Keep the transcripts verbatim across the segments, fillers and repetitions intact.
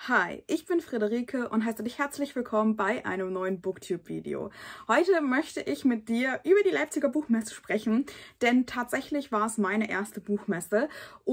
Hi, ich bin Friederike und heiße dich herzlich willkommen bei einem neuen Booktube-Video. Heute möchte ich mit dir über die Leipziger Buchmesse sprechen, denn tatsächlich war es meine erste Buchmesse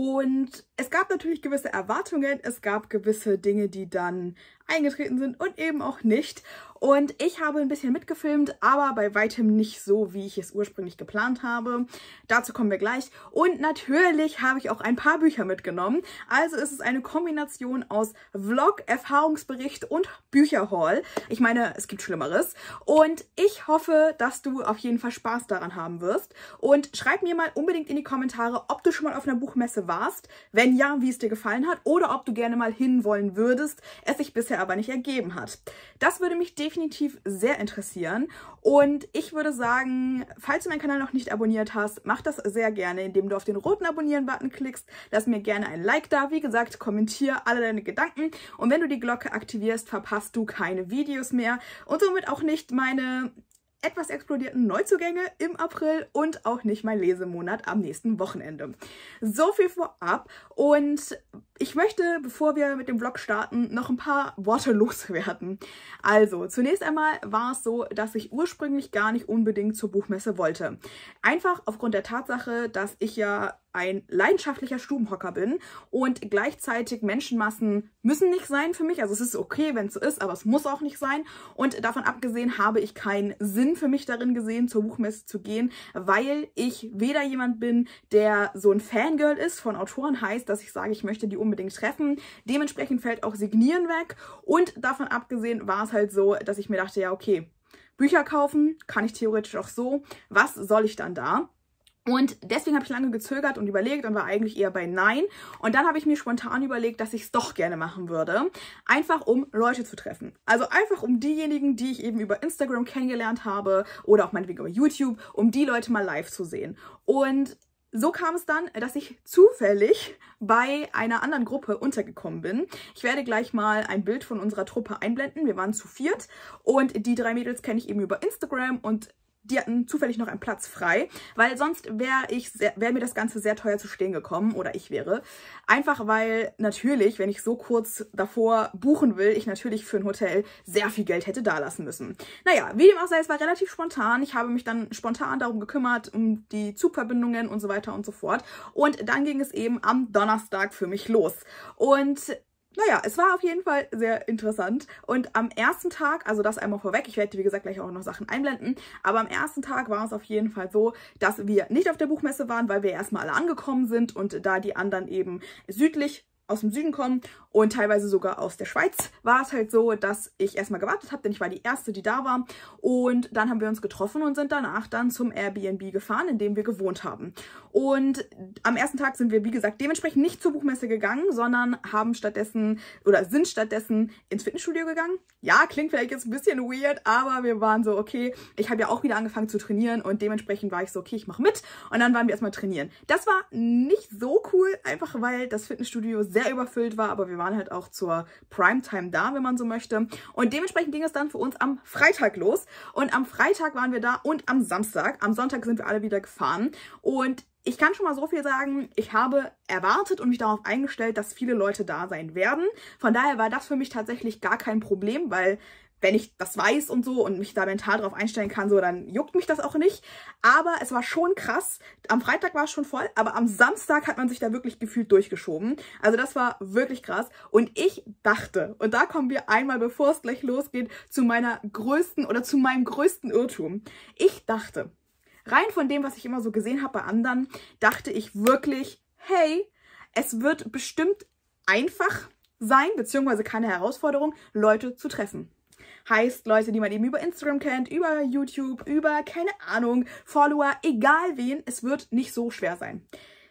und es gab natürlich gewisse Erwartungen, es gab gewisse Dinge, die dann eingetreten sind und eben auch nicht. Und ich habe ein bisschen mitgefilmt, aber bei weitem nicht so, wie ich es ursprünglich geplant habe. Dazu kommen wir gleich. Und natürlich habe ich auch ein paar Bücher mitgenommen. Also ist es eine Kombination aus Vlog, Erfahrungsbericht und Bücherhaul. Ich meine, es gibt Schlimmeres. Und ich hoffe, dass du auf jeden Fall Spaß daran haben wirst. Und schreib mir mal unbedingt in die Kommentare, ob du schon mal auf einer Buchmesse warst. Wenn ja, wie es dir gefallen hat. Oder ob du gerne mal hinwollen würdest, es sich bisher aber nicht ergeben hat. Das würde mich definitiv sehr interessieren und ich würde sagen, falls du meinen Kanal noch nicht abonniert hast, mach das sehr gerne, indem du auf den roten Abonnieren-Button klickst. Lass mir gerne ein Like da. Wie gesagt, kommentiere alle deine Gedanken und wenn du die Glocke aktivierst, verpasst du keine Videos mehr und somit auch nicht meine etwas explodierten Neuzugänge im April und auch nicht mein Lesemonat am nächsten Wochenende. So viel vorab und ich möchte, bevor wir mit dem Vlog starten, noch ein paar Worte loswerden. Also, zunächst einmal war es so, dass ich ursprünglich gar nicht unbedingt zur Buchmesse wollte. Einfach aufgrund der Tatsache, dass ich ja ein leidenschaftlicher Stubenhocker bin und gleichzeitig Menschenmassen müssen nicht sein für mich. Also es ist okay, wenn es so ist, aber es muss auch nicht sein. Und davon abgesehen habe ich keinen Sinn für mich darin gesehen, zur Buchmesse zu gehen, weil ich weder jemand bin, der so ein Fangirl ist von Autoren, heißt, dass ich sage, ich möchte die unbedingt treffen. Dementsprechend fällt auch Signieren weg. Und davon abgesehen war es halt so, dass ich mir dachte, ja okay, Bücher kaufen kann ich theoretisch auch so. Was soll ich dann da? Und deswegen habe ich lange gezögert und überlegt und war eigentlich eher bei Nein. Und dann habe ich mir spontan überlegt, dass ich es doch gerne machen würde. Einfach um Leute zu treffen. Also einfach um diejenigen, die ich eben über Instagram kennengelernt habe oder auch meinetwegen über YouTube, um die Leute mal live zu sehen. Und so kam es dann, dass ich zufällig bei einer anderen Gruppe untergekommen bin. Ich werde gleich mal ein Bild von unserer Truppe einblenden. Wir waren zu viert und die drei Mädels kenne ich eben über Instagram und die hatten zufällig noch einen Platz frei, weil sonst wäre ich wäre mir das Ganze sehr teuer zu stehen gekommen oder ich wäre. Einfach weil natürlich, wenn ich so kurz davor buchen will, ich natürlich für ein Hotel sehr viel Geld hätte dalassen müssen. Naja, wie dem auch sei, es war relativ spontan. Ich habe mich dann spontan darum gekümmert, um die Zugverbindungen und so weiter und so fort. Und dann ging es eben am Donnerstag für mich los. Und naja, es war auf jeden Fall sehr interessant und am ersten Tag, also das einmal vorweg, ich werde wie gesagt gleich auch noch Sachen einblenden, aber am ersten Tag war es auf jeden Fall so, dass wir nicht auf der Buchmesse waren, weil wir erstmal alle angekommen sind und da die anderen eben südlich aus dem Süden kommen und teilweise sogar aus der Schweiz, war es halt so, dass ich erstmal gewartet habe, denn ich war die Erste, die da war und dann haben wir uns getroffen und sind danach dann zum Airbnb gefahren, in dem wir gewohnt haben. Und am ersten Tag sind wir, wie gesagt, dementsprechend nicht zur Buchmesse gegangen, sondern haben stattdessen oder sind stattdessen ins Fitnessstudio gegangen. Ja, klingt vielleicht jetzt ein bisschen weird, aber wir waren so, okay, ich habe ja auch wieder angefangen zu trainieren und dementsprechend war ich so, okay, ich mache mit und dann waren wir erstmal trainieren. Das war nicht so cool, einfach weil das Fitnessstudio sehr überfüllt war, aber wir waren halt auch zur Primetime da, wenn man so möchte. Und dementsprechend ging es dann für uns am Freitag los. Und am Freitag waren wir da und am Samstag. Am Sonntag sind wir alle wieder gefahren. Und ich kann schon mal so viel sagen, ich habe erwartet und mich darauf eingestellt, dass viele Leute da sein werden. Von daher war das für mich tatsächlich gar kein Problem, weil wenn ich das weiß und so und mich da mental drauf einstellen kann, so, dann juckt mich das auch nicht. Aber es war schon krass. Am Freitag war es schon voll, aber am Samstag hat man sich da wirklich gefühlt durchgeschoben. Also das war wirklich krass. Und ich dachte, und da kommen wir einmal, bevor es gleich losgeht, zu meiner größten oder zu meinem größten Irrtum. Ich dachte, rein von dem, was ich immer so gesehen habe bei anderen, dachte ich wirklich, hey, es wird bestimmt einfach sein, beziehungsweise keine Herausforderung, Leute zu treffen. Heißt, Leute, die man eben über Instagram kennt, über YouTube, über, keine Ahnung, Follower, egal wen, es wird nicht so schwer sein.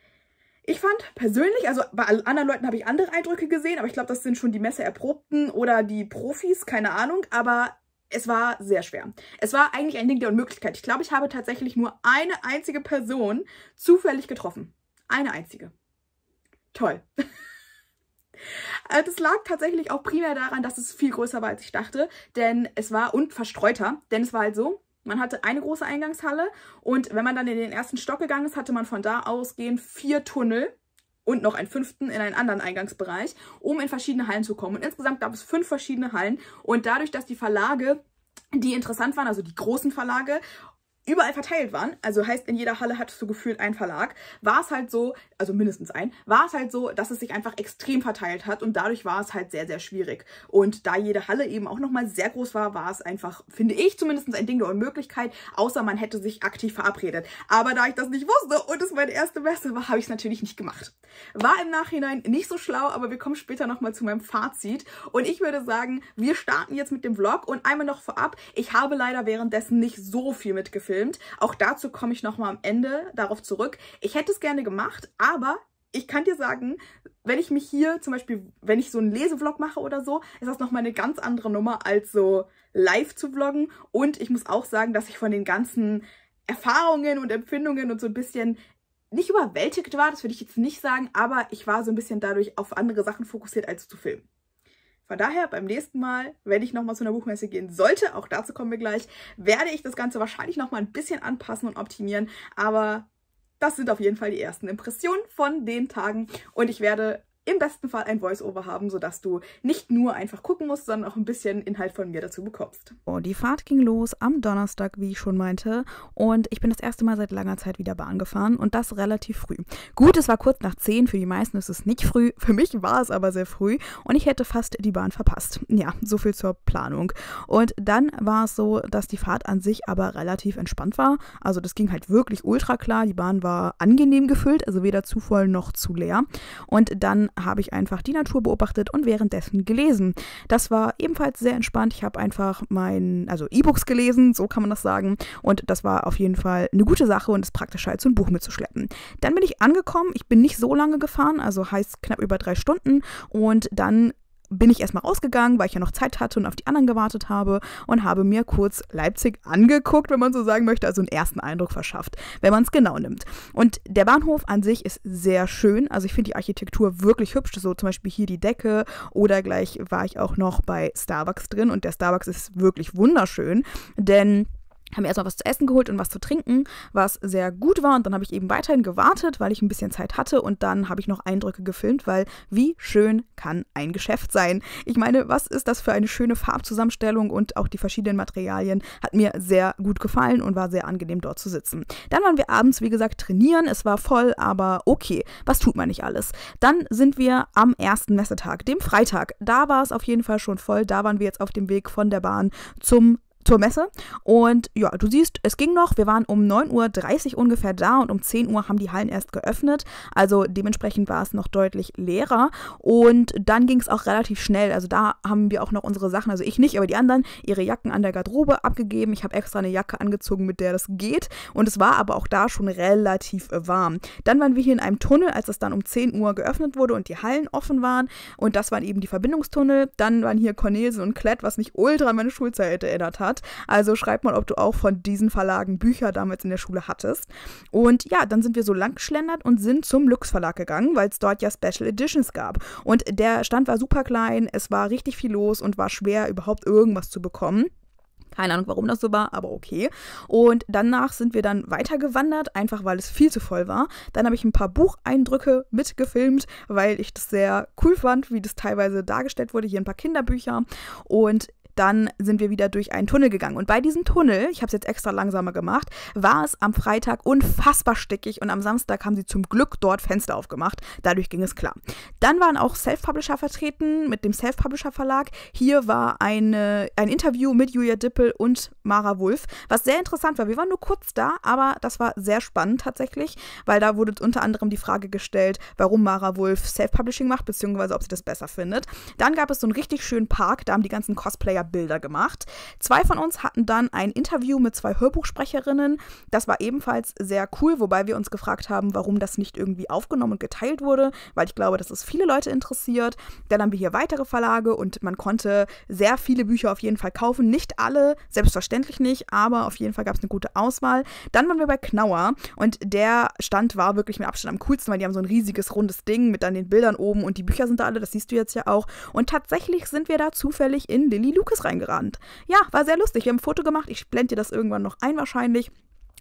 Ich fand persönlich, also bei anderen Leuten habe ich andere Eindrücke gesehen, aber ich glaube, das sind schon die Messeerprobten oder die Profis, keine Ahnung, aber es war sehr schwer. Es war eigentlich ein Ding der Unmöglichkeit. Ich glaube, ich habe tatsächlich nur eine einzige Person zufällig getroffen. Eine einzige. Toll. Das lag tatsächlich auch primär daran, dass es viel größer war, als ich dachte, denn es war und verstreuter, denn es war halt so, man hatte eine große Eingangshalle und wenn man dann in den ersten Stock gegangen ist, hatte man von da ausgehend vier Tunnel und noch einen fünften in einen anderen Eingangsbereich, um in verschiedene Hallen zu kommen. Und insgesamt gab es fünf verschiedene Hallen und dadurch, dass die Verlage, die interessant waren, also die großen Verlage, überall verteilt waren, also heißt, in jeder Halle hattest du gefühlt einen Verlag, war es halt so, also mindestens ein, war es halt so, dass es sich einfach extrem verteilt hat und dadurch war es halt sehr, sehr schwierig. Und da jede Halle eben auch nochmal sehr groß war, war es einfach, finde ich zumindest, ein Ding der Unmöglichkeit, außer man hätte sich aktiv verabredet. Aber da ich das nicht wusste und es meine erste Messe war, habe ich es natürlich nicht gemacht. War im Nachhinein nicht so schlau, aber wir kommen später nochmal zu meinem Fazit. Und ich würde sagen, wir starten jetzt mit dem Vlog und einmal noch vorab, ich habe leider währenddessen nicht so viel mitgefilmt. Auch dazu komme ich nochmal am Ende darauf zurück. Ich hätte es gerne gemacht, aber ich kann dir sagen, wenn ich mich hier zum Beispiel, wenn ich so einen Lesevlog mache oder so, ist das nochmal eine ganz andere Nummer als so live zu vloggen. Und ich muss auch sagen, dass ich von den ganzen Erfahrungen und Empfindungen und so ein bisschen nicht überwältigt war, das würde ich jetzt nicht sagen, aber ich war so ein bisschen dadurch auf andere Sachen fokussiert als zu filmen. Von daher, beim nächsten Mal, wenn ich nochmal zu einer Buchmesse gehen sollte, auch dazu kommen wir gleich, werde ich das Ganze wahrscheinlich nochmal ein bisschen anpassen und optimieren. Aber das sind auf jeden Fall die ersten Impressionen von den Tagen. Und ich werde im besten Fall ein Voice-Over haben, sodass du nicht nur einfach gucken musst, sondern auch ein bisschen Inhalt von mir dazu bekommst. Oh, die Fahrt ging los am Donnerstag, wie ich schon meinte. Und ich bin das erste Mal seit langer Zeit wieder Bahn gefahren und das relativ früh. Gut, es war kurz nach zehn, für die meisten ist es nicht früh. Für mich war es aber sehr früh und ich hätte fast die Bahn verpasst. Ja, so viel zur Planung. Und dann war es so, dass die Fahrt an sich aber relativ entspannt war. Also das ging halt wirklich ultra klar. Die Bahn war angenehm gefüllt, also weder zu voll noch zu leer. Und dann habe ich einfach die Natur beobachtet und währenddessen gelesen. Das war ebenfalls sehr entspannt. Ich habe einfach mein, also E-Books gelesen, so kann man das sagen. Und das war auf jeden Fall eine gute Sache und es ist praktisch halt, so ein Buch mitzuschleppen. Dann bin ich angekommen. Ich bin nicht so lange gefahren, also heißt knapp über drei Stunden. Und dann bin ich erstmal rausgegangen, weil ich ja noch Zeit hatte und auf die anderen gewartet habe und habe mir kurz Leipzig angeguckt, wenn man so sagen möchte, also einen ersten Eindruck verschafft, wenn man es genau nimmt. Und der Bahnhof an sich ist sehr schön, also ich finde die Architektur wirklich hübsch, so zum Beispiel hier die Decke oder gleich war ich auch noch bei Starbucks drin und der Starbucks ist wirklich wunderschön, denn haben erstmal was zu essen geholt und was zu trinken, was sehr gut war. Und dann habe ich eben weiterhin gewartet, weil ich ein bisschen Zeit hatte. Und dann habe ich noch Eindrücke gefilmt, weil wie schön kann ein Geschäft sein? Ich meine, was ist das für eine schöne Farbzusammenstellung und auch die verschiedenen Materialien hat mir sehr gut gefallen und war sehr angenehm, dort zu sitzen. Dann waren wir abends, wie gesagt, trainieren. Es war voll, aber okay, was tut man nicht alles? Dann sind wir am ersten Messetag, dem Freitag. Da war es auf jeden Fall schon voll. Da waren wir jetzt auf dem Weg von der Bahn zum zur Messe und ja, du siehst, es ging noch, wir waren um neun Uhr dreißig ungefähr da und um zehn Uhr haben die Hallen erst geöffnet, also dementsprechend war es noch deutlich leerer und dann ging es auch relativ schnell, also da haben wir auch noch unsere Sachen, also ich nicht, aber die anderen, ihre Jacken an der Garderobe abgegeben, ich habe extra eine Jacke angezogen, mit der das geht und es war aber auch da schon relativ warm. Dann waren wir hier in einem Tunnel, als es dann um zehn Uhr geöffnet wurde und die Hallen offen waren und das waren eben die Verbindungstunnel, dann waren hier Cornelsen und Klett, was mich ultra an meine Schulzeit erinnert hat. Also schreib mal, ob du auch von diesen Verlagen Bücher damals in der Schule hattest. Und ja, dann sind wir so lang geschlendert und sind zum Lux Verlag gegangen, weil es dort ja Special Editions gab. Und der Stand war super klein, es war richtig viel los und war schwer, überhaupt irgendwas zu bekommen. Keine Ahnung, warum das so war, aber okay. Und danach sind wir dann weitergewandert, einfach weil es viel zu voll war. Dann habe ich ein paar Bucheindrücke mitgefilmt, weil ich das sehr cool fand, wie das teilweise dargestellt wurde. Hier ein paar Kinderbücher und dann sind wir wieder durch einen Tunnel gegangen. Und bei diesem Tunnel, ich habe es jetzt extra langsamer gemacht, war es am Freitag unfassbar stickig und am Samstag haben sie zum Glück dort Fenster aufgemacht. Dadurch ging es klar. Dann waren auch Self-Publisher vertreten mit dem Self-Publisher-Verlag. Hier war eine, ein Interview mit Julia Dippel und Mara Wulff, was sehr interessant war. Wir waren nur kurz da, aber das war sehr spannend tatsächlich, weil da wurde unter anderem die Frage gestellt, warum Mara Wulff Self-Publishing macht, beziehungsweise ob sie das besser findet. Dann gab es so einen richtig schönen Park, da haben die ganzen Cosplayer Bilder gemacht. Zwei von uns hatten dann ein Interview mit zwei Hörbuchsprecherinnen. Das war ebenfalls sehr cool, wobei wir uns gefragt haben, warum das nicht irgendwie aufgenommen und geteilt wurde, weil ich glaube, dass es viele Leute interessiert. Dann haben wir hier weitere Verlage und man konnte sehr viele Bücher auf jeden Fall kaufen. Nicht alle, selbstverständlich nicht, aber auf jeden Fall gab es eine gute Auswahl. Dann waren wir bei Knauer und der Stand war wirklich mit Abstand am coolsten, weil die haben so ein riesiges, rundes Ding mit dann den Bildern oben und die Bücher sind da alle, das siehst du jetzt ja auch. Und tatsächlich sind wir da zufällig in Lilly Lucas reingerannt. Ja, war sehr lustig. Wir haben ein Foto gemacht. Ich blende dir das irgendwann noch ein wahrscheinlich.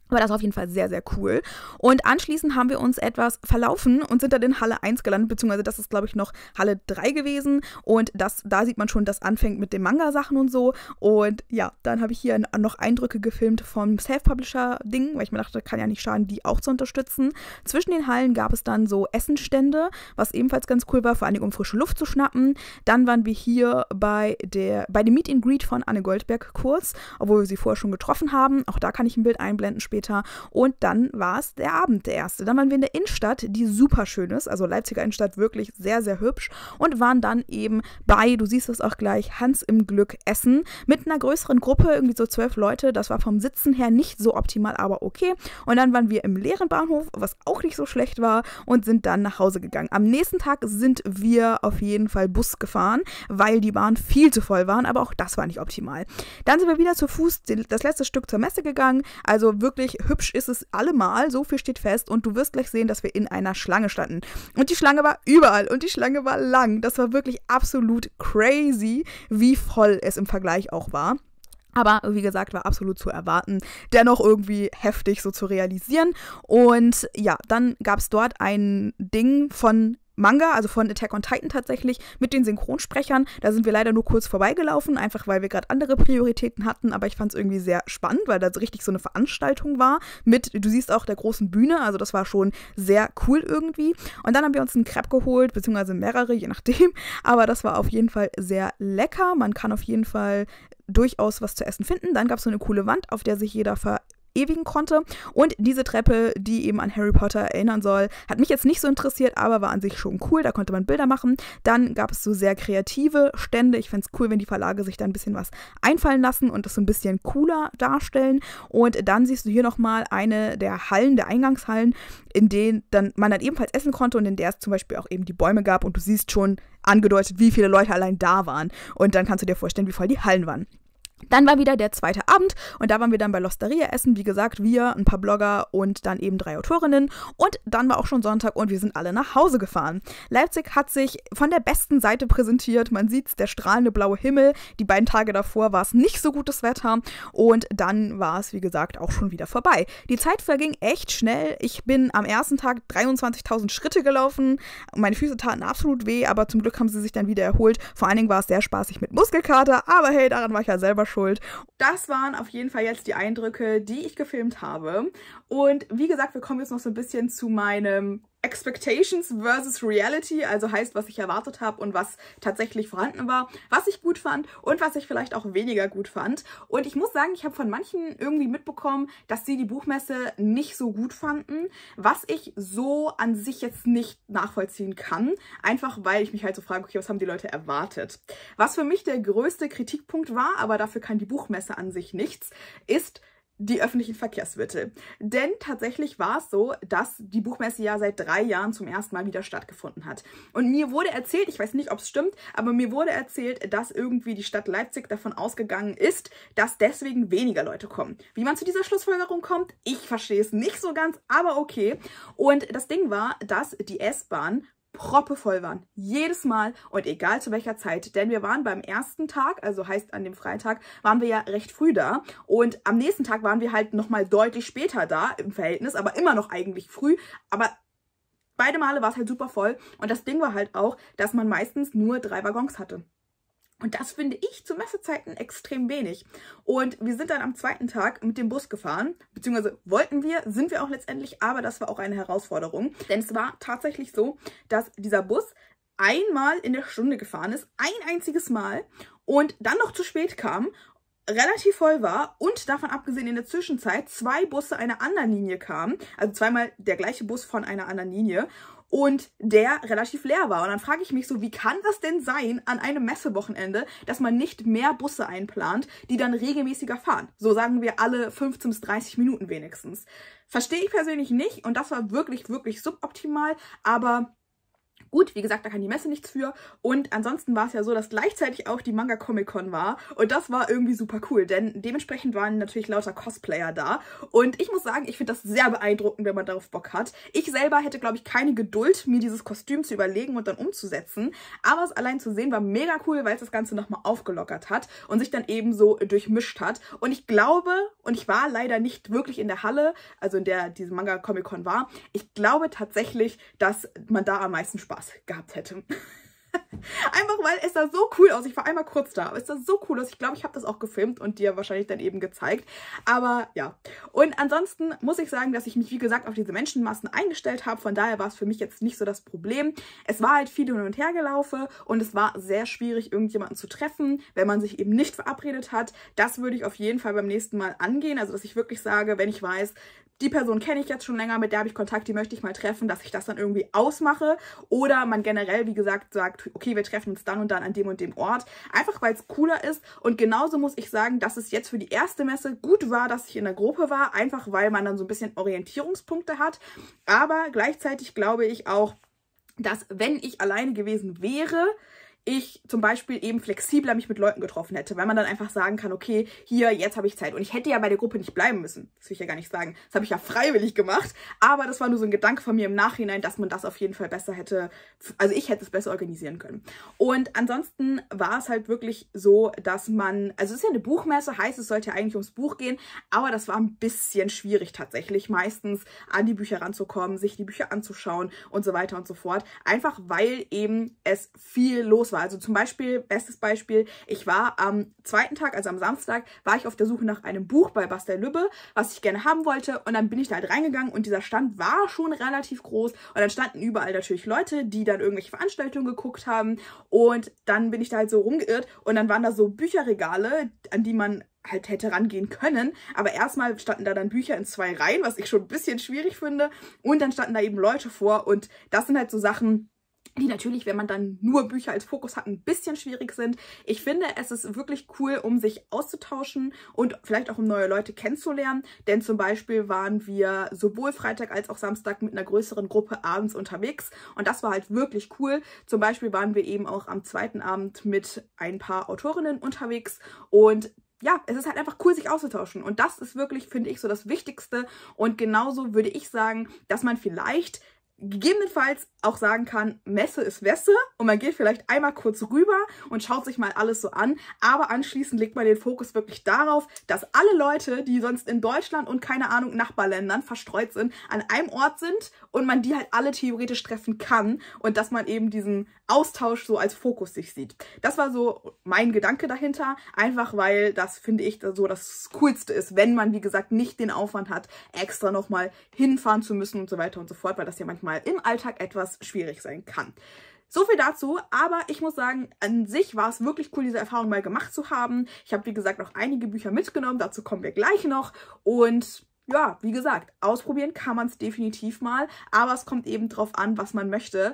Aber das war auf jeden Fall sehr, sehr cool. Und anschließend haben wir uns etwas verlaufen und sind dann in Halle eins gelandet, beziehungsweise das ist, glaube ich, noch Halle drei gewesen. Und das, da sieht man schon, das anfängt mit den Manga-Sachen und so. Und ja, dann habe ich hier noch Eindrücke gefilmt vom Self-Publisher-Ding, weil ich mir dachte, kann ja nicht schaden, die auch zu unterstützen. Zwischen den Hallen gab es dann so Essenstände, was ebenfalls ganz cool war, vor allem um frische Luft zu schnappen. Dann waren wir hier bei, der, bei dem Meet and Greet von Anne Goldberg kurz, obwohl wir sie vorher schon getroffen haben. Auch da kann ich ein Bild einblenden später. Und dann war es der Abend, der erste. Dann waren wir in der Innenstadt, die super schön ist, also Leipziger Innenstadt wirklich sehr, sehr hübsch und waren dann eben bei, du siehst es auch gleich, Hans im Glück essen mit einer größeren Gruppe, irgendwie so zwölf Leute. Das war vom Sitzen her nicht so optimal, aber okay. Und dann waren wir im leeren Bahnhof, was auch nicht so schlecht war und sind dann nach Hause gegangen. Am nächsten Tag sind wir auf jeden Fall Bus gefahren, weil die Bahn viel zu voll waren, aber auch das war nicht optimal. Dann sind wir wieder zu Fuß das letzte Stück zur Messe gegangen, also wirklich hübsch ist es allemal, so viel steht fest und du wirst gleich sehen, dass wir in einer Schlange standen. Und die Schlange war überall und die Schlange war lang. Das war wirklich absolut crazy, wie voll es im Vergleich auch war. Aber wie gesagt, war absolut zu erwarten, dennoch irgendwie heftig so zu realisieren. Und ja, dann gab es dort ein Ding von Manga, also von Attack on Titan tatsächlich, mit den Synchronsprechern. Da sind wir leider nur kurz vorbeigelaufen, einfach weil wir gerade andere Prioritäten hatten, aber ich fand es irgendwie sehr spannend, weil da so richtig so eine Veranstaltung war mit, du siehst auch, der großen Bühne, also das war schon sehr cool irgendwie. Und dann haben wir uns einen Crepe geholt, beziehungsweise mehrere, je nachdem, aber das war auf jeden Fall sehr lecker. Man kann auf jeden Fall durchaus was zu essen finden. Dann gab es so eine coole Wand, auf der sich jeder ver ewigen konnte. Und diese Treppe, die eben an Harry Potter erinnern soll, hat mich jetzt nicht so interessiert, aber war an sich schon cool. Da konnte man Bilder machen. Dann gab es so sehr kreative Stände. Ich fände es cool, wenn die Verlage sich da ein bisschen was einfallen lassen und das so ein bisschen cooler darstellen. Und dann siehst du hier nochmal eine der Hallen, der Eingangshallen, in denen dann man dann ebenfalls essen konnte und in der es zum Beispiel auch eben die Bäume gab. Und du siehst schon angedeutet, wie viele Leute allein da waren. Und dann kannst du dir vorstellen, wie voll die Hallen waren. Dann war wieder der zweite Abend und da waren wir dann bei L'Osteria essen, wie gesagt, wir, ein paar Blogger und dann eben drei Autorinnen und dann war auch schon Sonntag und wir sind alle nach Hause gefahren. Leipzig hat sich von der besten Seite präsentiert, man sieht's, der strahlende blaue Himmel, die beiden Tage davor war es nicht so gutes Wetter und dann war es, wie gesagt, auch schon wieder vorbei. Die Zeit verging echt schnell, ich bin am ersten Tag dreiundzwanzigtausend Schritte gelaufen, meine Füße taten absolut weh, aber zum Glück haben sie sich dann wieder erholt, vor allen Dingen war es sehr spaßig mit Muskelkater, aber hey, daran war ich ja selber schuld. Das waren auf jeden Fall jetzt die Eindrücke, die ich gefilmt habe. Und wie gesagt, wir kommen jetzt noch so ein bisschen zu meinem Expectations versus Reality, also heißt, was ich erwartet habe und was tatsächlich vorhanden war, was ich gut fand und was ich vielleicht auch weniger gut fand. Und ich muss sagen, ich habe von manchen irgendwie mitbekommen, dass sie die Buchmesse nicht so gut fanden, was ich so an sich jetzt nicht nachvollziehen kann, einfach weil ich mich halt so frage, okay, was haben die Leute erwartet? Was für mich der größte Kritikpunkt war, aber dafür kann die Buchmesse an sich nichts, ist die öffentlichen Verkehrsmittel. Denn tatsächlich war es so, dass die Buchmesse ja seit drei Jahren zum ersten Mal wieder stattgefunden hat. Und mir wurde erzählt, ich weiß nicht, ob es stimmt, aber mir wurde erzählt, dass irgendwie die Stadt Leipzig davon ausgegangen ist, dass deswegen weniger Leute kommen. Wie man zu dieser Schlussfolgerung kommt, ich verstehe es nicht so ganz, aber okay. Und das Ding war, dass die S-Bahn proppevoll waren. Jedes Mal und egal zu welcher Zeit. Denn wir waren beim ersten Tag, also heißt an dem Freitag, waren wir ja recht früh da. Und am nächsten Tag waren wir halt nochmal deutlich später da im Verhältnis, aber immer noch eigentlich früh. Aber beide Male war es halt super voll. Und das Ding war halt auch, dass man meistens nur drei Waggons hatte. Und das finde ich zu Messezeiten extrem wenig. Und wir sind dann am zweiten Tag mit dem Bus gefahren, beziehungsweise wollten wir, sind wir auch letztendlich, aber das war auch eine Herausforderung. Denn es war tatsächlich so, dass dieser Bus einmal in der Stunde gefahren ist, ein einziges Mal und dann noch zu spät kam, relativ voll war und davon abgesehen in der Zwischenzeit zwei Busse einer anderen Linie kamen, also zweimal der gleiche Bus von einer anderen Linie. Und der relativ leer war. Und dann frage ich mich so, wie kann das denn sein an einem Messewochenende, dass man nicht mehr Busse einplant, die dann regelmäßiger fahren? So sagen wir alle fünfzehn bis dreißig Minuten wenigstens. Verstehe ich persönlich nicht und das war wirklich, wirklich suboptimal, aber Gut, wie gesagt, da kann die Messe nichts für. Und ansonsten war es ja so, dass gleichzeitig auch die Manga Comic Con war. Und das war irgendwie super cool, denn dementsprechend waren natürlich lauter Cosplayer da. Und ich muss sagen, ich finde das sehr beeindruckend, wenn man darauf Bock hat. Ich selber hätte, glaube ich, keine Geduld, mir dieses Kostüm zu überlegen und dann umzusetzen. Aber es allein zu sehen war mega cool, weil es das Ganze nochmal aufgelockert hat und sich dann eben so durchmischt hat. Und ich glaube, und ich war leider nicht wirklich in der Halle, also in der diese Manga Comic Con war, ich glaube tatsächlich, dass man da am meisten Spaß gehabt hätte. Einfach weil es sah so cool aus. Ich war einmal kurz da, aber es sah so cool aus. Ich glaube, ich habe das auch gefilmt und dir wahrscheinlich dann eben gezeigt. Aber ja. Und ansonsten muss ich sagen, dass ich mich, wie gesagt, auf diese Menschenmassen eingestellt habe. Von daher war es für mich jetzt nicht so das Problem. Es war halt viel hin und her gelaufen und es war sehr schwierig, irgendjemanden zu treffen, wenn man sich eben nicht verabredet hat. Das würde ich auf jeden Fall beim nächsten Mal angehen. Also, dass ich wirklich sage, wenn ich weiß, die Person kenne ich jetzt schon länger, mit der habe ich Kontakt, die möchte ich mal treffen, dass ich das dann irgendwie ausmache. Oder man generell, wie gesagt, sagt, okay, wir treffen uns dann und dann an dem und dem Ort. Einfach, weil es cooler ist. Und genauso muss ich sagen, dass es jetzt für die erste Messe gut war, dass ich in der Gruppe war. Einfach, weil man dann so ein bisschen Orientierungspunkte hat. Aber gleichzeitig glaube ich auch, dass wenn ich alleine gewesen wäre, ich zum Beispiel eben flexibler mich mit Leuten getroffen hätte, weil man dann einfach sagen kann, okay, hier, jetzt habe ich Zeit. Und ich hätte ja bei der Gruppe nicht bleiben müssen. Das will ich ja gar nicht sagen. Das habe ich ja freiwillig gemacht. Aber das war nur so ein Gedanke von mir im Nachhinein, dass man das auf jeden Fall besser hätte, also ich hätte es besser organisieren können. Und ansonsten war es halt wirklich so, dass man, also es ist ja eine Buchmesse, heißt, es sollte ja eigentlich ums Buch gehen, aber das war ein bisschen schwierig tatsächlich, meistens an die Bücher ranzukommen, sich die Bücher anzuschauen und so weiter und so fort. Einfach, weil eben es viel los war. Also zum Beispiel, bestes Beispiel, ich war am zweiten Tag, also am Samstag, war ich auf der Suche nach einem Buch bei Bastel Lübbe, was ich gerne haben wollte, und dann bin ich da halt reingegangen und dieser Stand war schon relativ groß und dann standen überall natürlich Leute, die dann irgendwelche Veranstaltungen geguckt haben, und dann bin ich da halt so rumgeirrt und dann waren da so Bücherregale, an die man halt hätte rangehen können, aber erstmal standen da dann Bücher in zwei Reihen, was ich schon ein bisschen schwierig finde, und dann standen da eben Leute vor, und das sind halt so Sachen, die natürlich, wenn man dann nur Bücher als Fokus hat, ein bisschen schwierig sind. Ich finde, es ist wirklich cool, um sich auszutauschen und vielleicht auch um neue Leute kennenzulernen, denn zum Beispiel waren wir sowohl Freitag als auch Samstag mit einer größeren Gruppe abends unterwegs und das war halt wirklich cool. Zum Beispiel waren wir eben auch am zweiten Abend mit ein paar Autorinnen unterwegs und ja, es ist halt einfach cool, sich auszutauschen. Und das ist wirklich, finde ich, so das Wichtigste. Und genauso würde ich sagen, dass man vielleicht gegebenenfalls auch sagen kann, Messe ist Messe, und man geht vielleicht einmal kurz rüber und schaut sich mal alles so an, aber anschließend legt man den Fokus wirklich darauf, dass alle Leute, die sonst in Deutschland und keine Ahnung Nachbarländern verstreut sind, an einem Ort sind und man die halt alle theoretisch treffen kann und dass man eben diesen Austausch so als Fokus sich sieht. Das war so mein Gedanke dahinter, einfach weil das, finde ich, so das Coolste ist, wenn man, wie gesagt, nicht den Aufwand hat, extra nochmal hinfahren zu müssen und so weiter und so fort, weil das ja manchmal im Alltag etwas schwierig sein kann. So viel dazu, aber ich muss sagen, an sich war es wirklich cool, diese Erfahrung mal gemacht zu haben. Ich habe, wie gesagt, noch einige Bücher mitgenommen, dazu kommen wir gleich noch, und ja, wie gesagt, ausprobieren kann man es definitiv mal, aber es kommt eben drauf an, was man möchte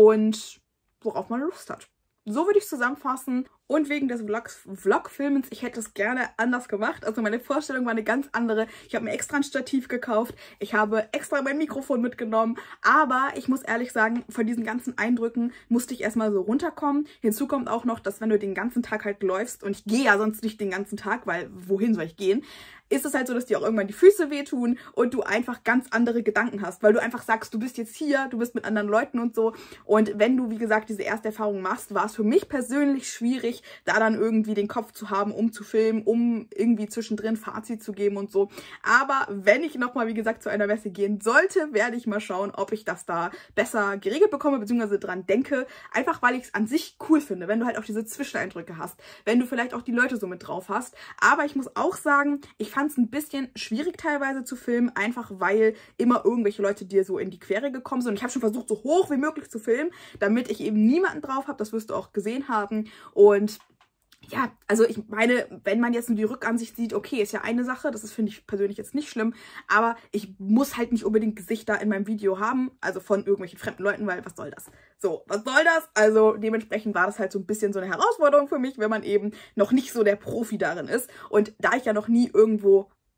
und worauf man Lust hat. So würde ich es zusammenfassen. Und wegen des Vlogs, Vlog-Filmens, ich hätte es gerne anders gemacht. Also meine Vorstellung war eine ganz andere. Ich habe mir extra ein Stativ gekauft. Ich habe extra mein Mikrofon mitgenommen. Aber ich muss ehrlich sagen, von diesen ganzen Eindrücken musste ich erstmal so runterkommen. Hinzu kommt auch noch, dass wenn du den ganzen Tag halt läufst, und ich gehe ja sonst nicht den ganzen Tag, weil wohin soll ich gehen, ist es halt so, dass dir auch irgendwann die Füße wehtun und du einfach ganz andere Gedanken hast, weil du einfach sagst, du bist jetzt hier, du bist mit anderen Leuten und so. Und wenn du, wie gesagt, diese erste Erfahrung machst, war es für mich persönlich schwierig, da dann irgendwie den Kopf zu haben, um zu filmen, um irgendwie zwischendrin Fazit zu geben und so. Aber wenn ich nochmal, wie gesagt, zu einer Messe gehen sollte, werde ich mal schauen, ob ich das da besser geregelt bekomme, beziehungsweise dran denke. Einfach, weil ich es an sich cool finde, wenn du halt auch diese Zwischeneindrücke hast, wenn du vielleicht auch die Leute so mit drauf hast. Aber ich muss auch sagen, ich fand es ein bisschen schwierig teilweise zu filmen, einfach weil immer irgendwelche Leute dir so in die Quere gekommen sind. Und ich habe schon versucht, so hoch wie möglich zu filmen, damit ich eben niemanden drauf habe. Das wirst du auch gesehen haben. Und ja, also ich meine, wenn man jetzt nur die Rückansicht sieht, okay, ist ja eine Sache, das ist, finde ich persönlich jetzt nicht schlimm, aber ich muss halt nicht unbedingt Gesichter in meinem Video haben, also von irgendwelchen fremden Leuten, weil was soll das? So, was soll das? Also dementsprechend war das halt so ein bisschen so eine Herausforderung für mich, wenn man eben noch nicht so der Profi darin ist. Und da ich ja noch nie irgendwo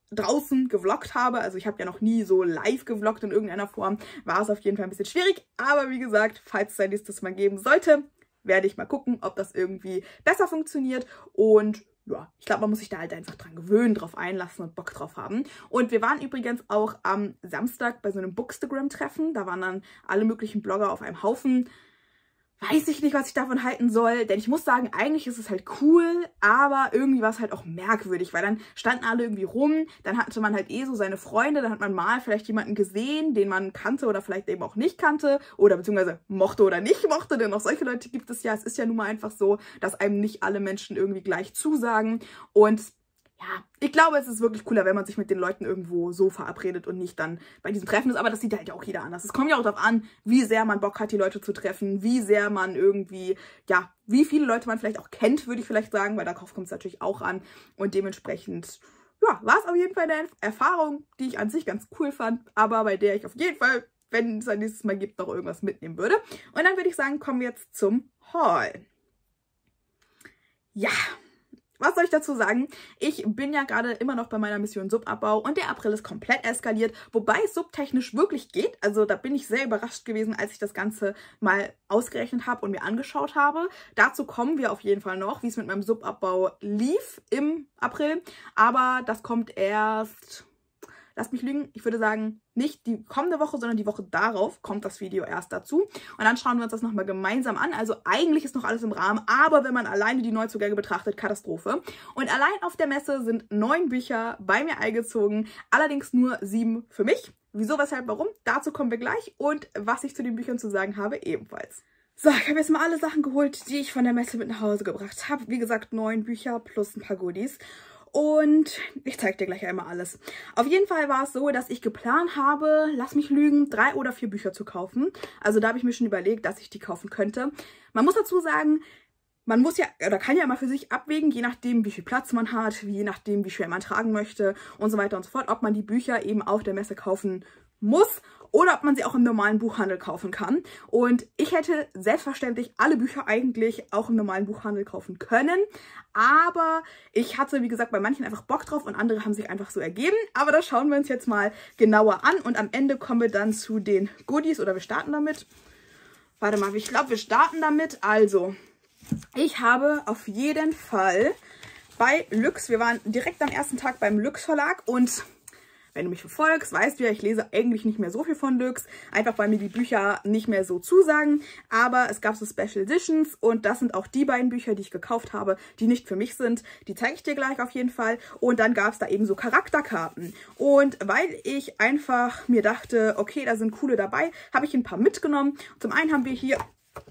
draußen gevloggt habe. Also ich habe ja noch nie so live gevloggt in irgendeiner Form. War es auf jeden Fall ein bisschen schwierig. Aber wie gesagt, falls es ein nächstes Mal geben sollte, werde ich mal gucken, ob das irgendwie besser funktioniert. Und ja, ich glaube, man muss sich da halt einfach dran gewöhnen, drauf einlassen und Bock drauf haben. Und wir waren übrigens auch am Samstag bei so einem Bookstagram-Treffen. Da waren dann alle möglichen Blogger auf einem Haufen. Weiß ich nicht, was ich davon halten soll, denn ich muss sagen, eigentlich ist es halt cool, aber irgendwie war es halt auch merkwürdig, weil dann standen alle irgendwie rum, dann hatte man halt eh so seine Freunde, dann hat man mal vielleicht jemanden gesehen, den man kannte oder vielleicht eben auch nicht kannte oder beziehungsweise mochte oder nicht mochte, denn auch solche Leute gibt es ja. Es ist ja nun mal einfach so, dass einem nicht alle Menschen irgendwie gleich zusagen und ja, ich glaube, es ist wirklich cooler, wenn man sich mit den Leuten irgendwo so verabredet und nicht dann bei diesem Treffen ist. Aber das sieht halt ja auch jeder anders. Es kommt ja auch darauf an, wie sehr man Bock hat, die Leute zu treffen, wie sehr man irgendwie, ja, wie viele Leute man vielleicht auch kennt, würde ich vielleicht sagen, weil darauf kommt es natürlich auch an. Und dementsprechend, ja, war es auf jeden Fall eine Erfahrung, die ich an sich ganz cool fand, aber bei der ich auf jeden Fall, wenn es ein nächstes Mal gibt, noch irgendwas mitnehmen würde. Und dann würde ich sagen, kommen wir jetzt zum Haul. Ja. Was soll ich dazu sagen? Ich bin ja gerade immer noch bei meiner Mission Subabbau und der April ist komplett eskaliert, wobei es subtechnisch wirklich geht. Also da bin ich sehr überrascht gewesen, als ich das Ganze mal ausgerechnet habe und mir angeschaut habe. Dazu kommen wir auf jeden Fall noch, wie es mit meinem Subabbau lief im April. Aber das kommt erst... Lasst mich lügen, ich würde sagen, nicht die kommende Woche, sondern die Woche darauf kommt das Video erst dazu. Und dann schauen wir uns das nochmal gemeinsam an. Also eigentlich ist noch alles im Rahmen, aber wenn man alleine die Neuzugänge betrachtet, Katastrophe. Und allein auf der Messe sind neun Bücher bei mir eingezogen, allerdings nur sieben für mich. Wieso, weshalb, warum? Dazu kommen wir gleich und was ich zu den Büchern zu sagen habe ebenfalls. So, ich habe jetzt mal alle Sachen geholt, die ich von der Messe mit nach Hause gebracht habe. Wie gesagt, neun Bücher plus ein paar Goodies. Und ich zeige dir gleich einmal alles. Auf jeden Fall war es so, dass ich geplant habe, lass mich lügen, drei oder vier Bücher zu kaufen. Also da habe ich mir schon überlegt, dass ich die kaufen könnte. Man muss dazu sagen, man muss ja oder kann ja mal für sich abwägen, je nachdem, wie viel Platz man hat, je nachdem, wie schwer man tragen möchte und so weiter und so fort, ob man die Bücher eben auf der Messe kaufen muss oder ob man sie auch im normalen Buchhandel kaufen kann. Und ich hätte selbstverständlich alle Bücher eigentlich auch im normalen Buchhandel kaufen können. Aber ich hatte, wie gesagt, bei manchen einfach Bock drauf und andere haben sich einfach so ergeben. Aber das schauen wir uns jetzt mal genauer an. Und am Ende kommen wir dann zu den Goodies oder wir starten damit. Warte mal, ich glaube, wir starten damit. Also, ich habe auf jeden Fall bei Lüx, wir waren direkt am ersten Tag beim Lüx Verlag und... Wenn du mich verfolgst, weißt du ja, ich lese eigentlich nicht mehr so viel von Lüx, einfach weil mir die Bücher nicht mehr so zusagen. Aber es gab so Special Editions und das sind auch die beiden Bücher, die ich gekauft habe, die nicht für mich sind. Die zeige ich dir gleich auf jeden Fall. Und dann gab es da eben so Charakterkarten. Und weil ich einfach mir dachte, okay, da sind coole dabei, habe ich ein paar mitgenommen. Zum einen haben wir hier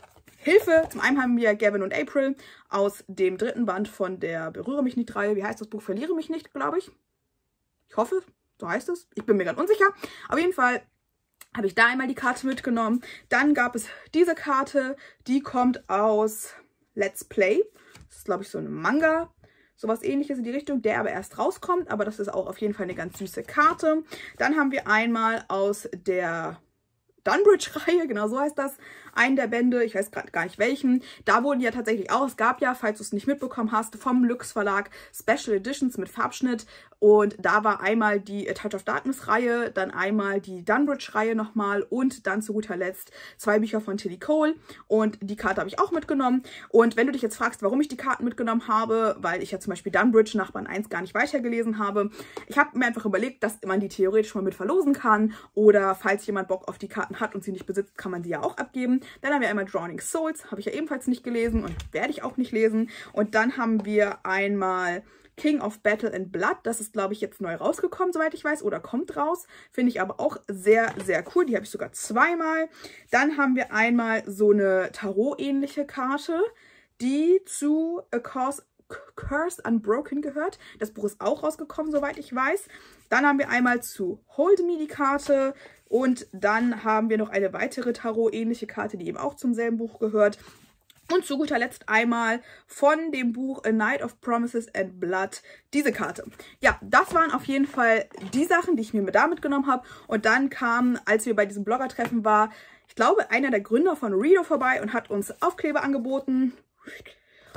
Hilfe, zum einen haben wir Gavin und April aus dem dritten Band von der Berühre mich nicht Reihe. Wie heißt das Buch? Verliere mich nicht, glaube ich. Ich hoffe, so heißt es. Ich bin mir ganz unsicher. Auf jeden Fall habe ich da einmal die Karte mitgenommen. Dann gab es diese Karte. Die kommt aus Let's Play. Das ist, glaube ich, so ein Manga. Sowas ähnliches in die Richtung, der aber erst rauskommt. Aber das ist auch auf jeden Fall eine ganz süße Karte. Dann haben wir einmal aus der Dunbridge-Reihe, genau so heißt das, einen der Bände, ich weiß gerade gar nicht welchen. Da wurden ja tatsächlich auch, es gab ja, falls du es nicht mitbekommen hast, vom Lüx Verlag Special Editions mit Farbschnitt. Und da war einmal die A Touch of Darkness Reihe, dann einmal die Dunbridge Reihe nochmal und dann zu guter Letzt zwei Bücher von Tilly Cole. Und die Karte habe ich auch mitgenommen. Und wenn du dich jetzt fragst, warum ich die Karten mitgenommen habe, weil ich ja zum Beispiel Dunbridge nach Band eins gar nicht weitergelesen habe, ich habe mir einfach überlegt, dass man die theoretisch mal mit verlosen kann. Oder falls jemand Bock auf die Karten hat und sie nicht besitzt, kann man die ja auch abgeben. Dann haben wir einmal Drowning Souls, habe ich ja ebenfalls nicht gelesen und werde ich auch nicht lesen. Und dann haben wir einmal King of Battle and Blood. Das ist, glaube ich, jetzt neu rausgekommen, soweit ich weiß, oder kommt raus. Finde ich aber auch sehr, sehr cool. Die habe ich sogar zweimal. Dann haben wir einmal so eine Tarot-ähnliche Karte, die zu A Cause Cursed Unbroken gehört. Das Buch ist auch rausgekommen, soweit ich weiß. Dann haben wir einmal zu Hold Me die Karte und dann haben wir noch eine weitere Tarot-ähnliche Karte, die eben auch zum selben Buch gehört. Und zu guter Letzt einmal von dem Buch A Night of Promises and Blood diese Karte. Ja, das waren auf jeden Fall die Sachen, die ich mir da mitgenommen habe. Und dann kam, als wir bei diesem Blogger-Treffen waren, ich glaube, einer der Gründer von Redo vorbei und hat uns Aufkleber angeboten.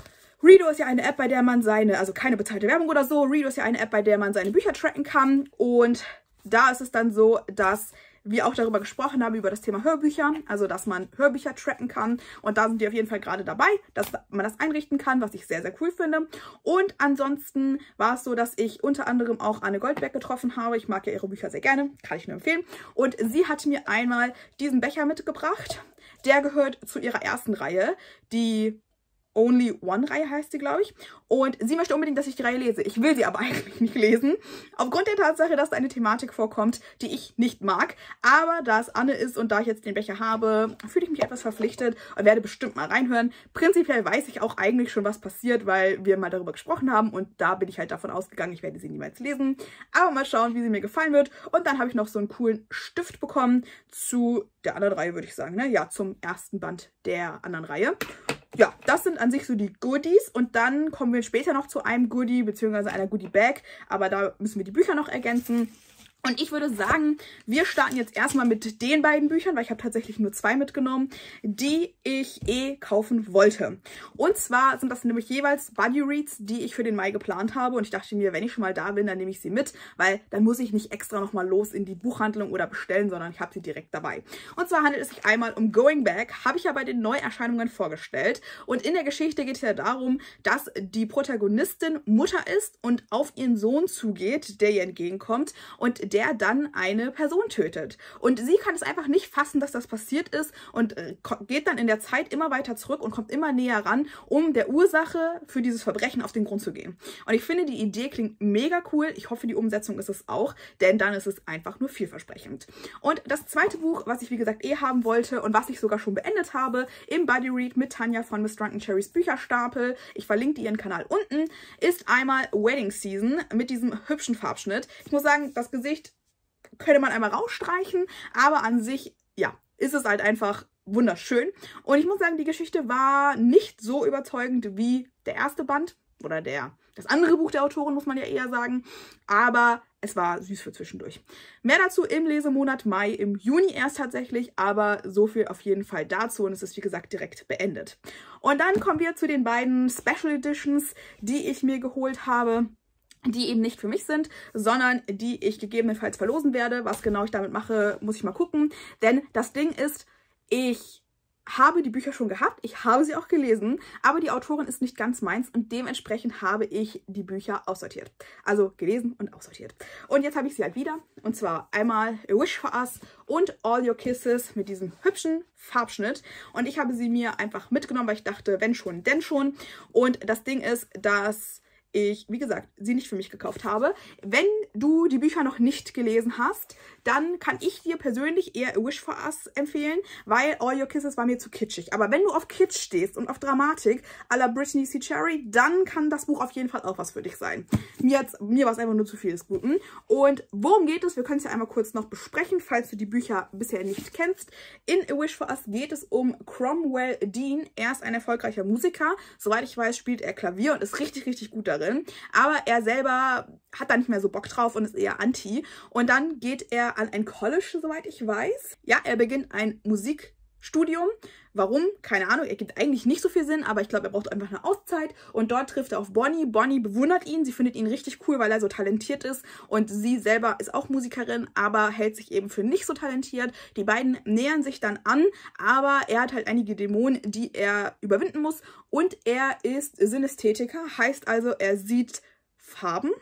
Redo ist ja eine App, bei der man seine, also keine bezahlte Werbung oder so, Redo ist ja eine App, bei der man seine Bücher tracken kann. Und da ist es dann so, dass wir auch darüber gesprochen haben, über das Thema Hörbücher, also dass man Hörbücher tracken kann. Und da sind wir auf jeden Fall gerade dabei, dass man das einrichten kann, was ich sehr, sehr cool finde. Und ansonsten war es so, dass ich unter anderem auch Anne Goldberg getroffen habe. Ich mag ja ihre Bücher sehr gerne, kann ich nur empfehlen. Und sie hat mir einmal diesen Becher mitgebracht. Der gehört zu ihrer ersten Reihe, die Only One-Reihe heißt sie, glaube ich. Und sie möchte unbedingt, dass ich die Reihe lese. Ich will sie aber eigentlich nicht lesen. Aufgrund der Tatsache, dass da eine Thematik vorkommt, die ich nicht mag. Aber da es Anne ist und da ich jetzt den Becher habe, fühle ich mich etwas verpflichtet und werde bestimmt mal reinhören. Prinzipiell weiß ich auch eigentlich schon, was passiert, weil wir mal darüber gesprochen haben. Und da bin ich halt davon ausgegangen, ich werde sie niemals lesen. Aber mal schauen, wie sie mir gefallen wird. Und dann habe ich noch so einen coolen Stift bekommen zu der anderen Reihe, würde ich sagen. Ne? Ja, zum ersten Band der anderen Reihe. Ja, das sind an sich so die Goodies und dann kommen wir später noch zu einem Goodie bzw. einer Goodie-Bag, aber da müssen wir die Bücher noch ergänzen. Und ich würde sagen, wir starten jetzt erstmal mit den beiden Büchern, weil ich habe tatsächlich nur zwei mitgenommen, die ich eh kaufen wollte. Und zwar sind das nämlich jeweils Buddy Reads, die ich für den Mai geplant habe. Und ich dachte mir, wenn ich schon mal da bin, dann nehme ich sie mit, weil dann muss ich nicht extra nochmal los in die Buchhandlung oder bestellen, sondern ich habe sie direkt dabei. Und zwar handelt es sich einmal um Going Back, habe ich ja bei den Neuerscheinungen vorgestellt. Und in der Geschichte geht es ja darum, dass die Protagonistin Mutter ist und auf ihren Sohn zugeht, der ihr entgegenkommt und der dann eine Person tötet. Und sie kann es einfach nicht fassen, dass das passiert ist und geht dann in der Zeit immer weiter zurück und kommt immer näher ran, um der Ursache für dieses Verbrechen auf den Grund zu gehen. Und ich finde, die Idee klingt mega cool. Ich hoffe, die Umsetzung ist es auch, denn dann ist es einfach nur vielversprechend. Und das zweite Buch, was ich wie gesagt eh haben wollte und was ich sogar schon beendet habe, im Buddy Read mit Tanja von Miss Drunken Cherries Bücherstapel, ich verlinke ihren Kanal unten, ist einmal Wedding Season mit diesem hübschen Farbschnitt. Ich muss sagen, das Gesicht könnte man einmal rausstreichen, aber an sich, ja, ist es halt einfach wunderschön. Und ich muss sagen, die Geschichte war nicht so überzeugend wie der erste Band oder der, das andere Buch der Autorin, muss man ja eher sagen, aber es war süß für zwischendurch. Mehr dazu im Lesemonat Mai, im Juni erst tatsächlich, aber so viel auf jeden Fall dazu und es ist wie gesagt direkt beendet. Und dann kommen wir zu den beiden Special Editions, die ich mir geholt habe, die eben nicht für mich sind, sondern die ich gegebenenfalls verlosen werde. Was genau ich damit mache, muss ich mal gucken. Denn das Ding ist, ich habe die Bücher schon gehabt, ich habe sie auch gelesen, aber die Autorin ist nicht ganz meins und dementsprechend habe ich die Bücher aussortiert. Also gelesen und aussortiert. Und jetzt habe ich sie halt wieder. Und zwar einmal A Wish for Us und All Your Kisses mit diesem hübschen Farbschnitt. Und ich habe sie mir einfach mitgenommen, weil ich dachte, wenn schon, denn schon. Und das Ding ist, dass ich, wie gesagt, sie nicht für mich gekauft habe. Wenn du die Bücher noch nicht gelesen hast, dann kann ich dir persönlich eher A Wish for Us empfehlen, weil All Your Kisses war mir zu kitschig. Aber wenn du auf Kitsch stehst und auf Dramatik à la Brittany C. Cherry, dann kann das Buch auf jeden Fall auch was für dich sein. Mir, mir war es einfach nur zu viel des Guten. Und worum geht es? Wir können es ja einmal kurz noch besprechen, falls du die Bücher bisher nicht kennst. In A Wish for Us geht es um Cromwell Dean. Er ist ein erfolgreicher Musiker. Soweit ich weiß, spielt er Klavier und ist richtig, richtig gut darin. Aber er selber hat da nicht mehr so Bock drauf und ist eher anti. Und dann geht er an ein College, soweit ich weiß. Ja, er beginnt ein Musikstudium. Warum? Keine Ahnung. Er gibt eigentlich nicht so viel Sinn, aber ich glaube, er braucht einfach eine Auszeit. Und dort trifft er auf Bonnie. Bonnie bewundert ihn. Sie findet ihn richtig cool, weil er so talentiert ist. Und sie selber ist auch Musikerin, aber hält sich eben für nicht so talentiert. Die beiden nähern sich dann an, aber er hat halt einige Dämonen, die er überwinden muss. Und er ist Synästhetiker, heißt also, er sieht Farben.